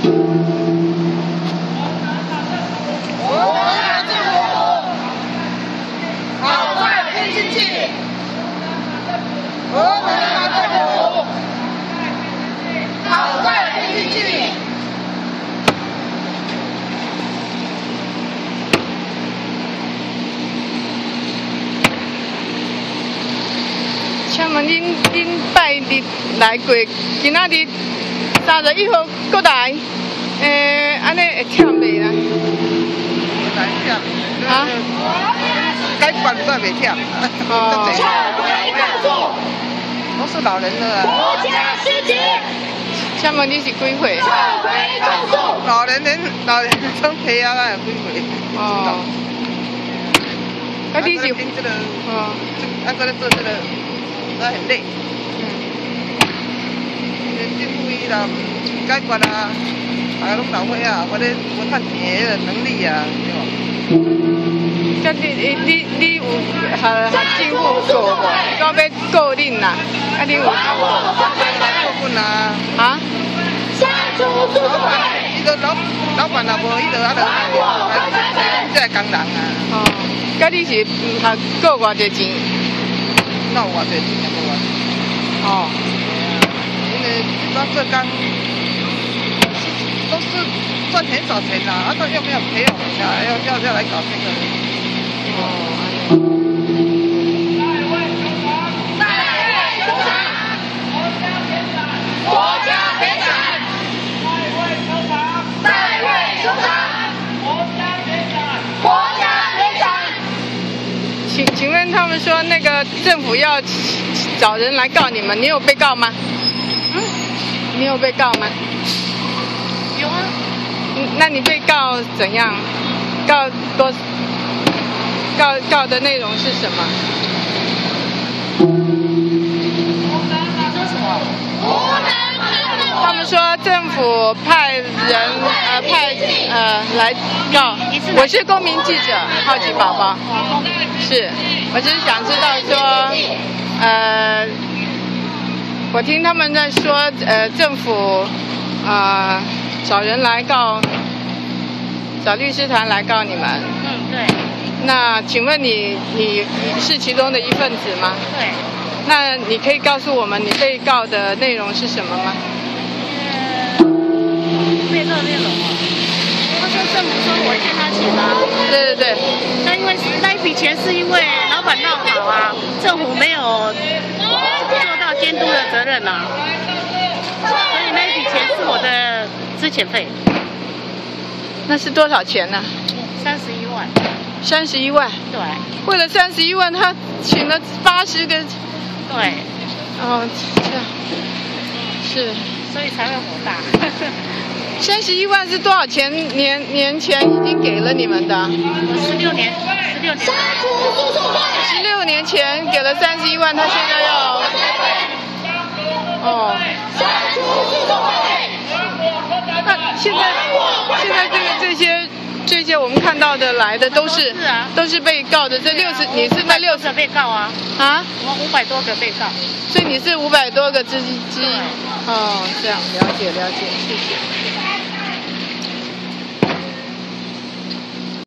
请问恁拜日来过，今仔日31号过来，安尼会忝袂啦？ 来忝。 啊？ 该管都袂忝。 哦。 撤回告诉。 都是老人了啊。 国家失职。 请问你是几岁？ 撤回告诉。 老人生皮啊，那有几岁？ 哦。啊，你是？ 这个， 哦。 俺搁咧做这个。那很累。政府伊若唔解决啊，大家拢老岁啊，我咧无趁钱的能力啊，对吧？ 咁你有政府告无？到要告恁啦？啊，你有？ 告阮啊！ 啊？删除诉讼会。 伊个老板若无，伊就这工人啊。 哦，咁你是唔通告偌济钱？ 那有偌济钱啊？无啊？ 哦。 因为一般做工都是赚钱少钱啦，啊，要不要培养一下？要来搞这个。 哦。 国家赔偿。代位出场。国家赔偿。 请问他们说那个政府要找人来告你们，你有被告吗？你有被告吗？ 有啊。 那你被告怎样？告的内容是什么？ 说什么？ 他们说政府派人来告。我是公民记者，好奇宝宝。是，我只是想知道说，我听他们在说，政府找人来告，找律师团来告你们。 对。 那请问你是其中的一份子吗？ 对。 那你可以告诉我们你被告的内容是什么吗？ 被告内容啊，他说政府说我欠他钱啊。 对对对。 那因为那一笔钱是因为老板闹跑啊，政府没有做到监督的责任啊，所以那一笔钱是我的资遣费。 那是多少钱呢 ？31万。 31万。 对。 为了31万，他请了80个。 对。 哦，这样。是。 所以才会火大。 31万是多少钱？年前已经给了你们的。 16年。 16年前给了31万，他现在要。哦。那现在这些我们看到的来的都是被告的，你是那60 个被告啊？ 啊？ 我500多个被告。 所以你是500多个之一。哦，这样了解，谢谢。